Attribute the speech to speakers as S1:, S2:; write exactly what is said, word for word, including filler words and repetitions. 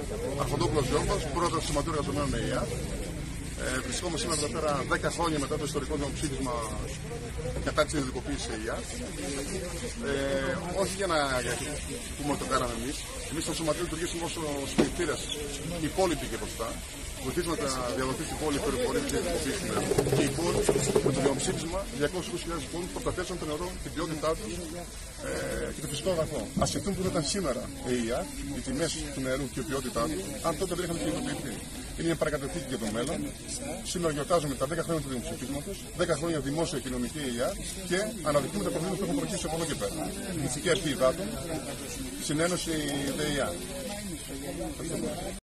S1: Αρχοντόπουλος Γιώργος, πρόεδρος του Σωματείου Εργαζομένων ΕΙΑ. Ε, βρισκόμαστε σήμερα εδώ πέρα δέκα χρόνια μετά το ιστορικό νομοψήφισμα κατά της ιδιωτικοποίησης ΕΙΑ. Ε, όχι για να πούμε ότι το κάναμε εμείς. Εμείς στο Σωματείο λειτουργήσαμε ως σπιτήρες υπόλοιποι και μπροστά. Βοηθήσαμε να διαδοθεί στην πόλη περιφορία της ιδιωτικοποίησης του νερού. Και οι πόλοι με το νομοψήφισμα διακόσιες χιλιάδες πόλους προστατεύσαν το νερό, την ποιότητά του ε, και το φυσικό αγαθό. Ας σκεφτούμε που θα ήταν σήμερα ΕΙΑ, οι τιμές του νερού και η ποιότητά του, αν τότε δεν είχαμε ιδιωτικοποιηθεί. Είναι μια παρακαταθήκη για το μέλλον. Σήμερα γιορτάζουμε τα δέκα χρόνια του δημοψηφίσματος, δέκα χρόνια δημόσια κοινωνική ΕΙΑ και αναδεικνύουμε τα προβλήματα που έχουν προκύψει από εδώ και πέρα. Ηθική αρχή υδάτων, συνένωση ΔΕΙΑ.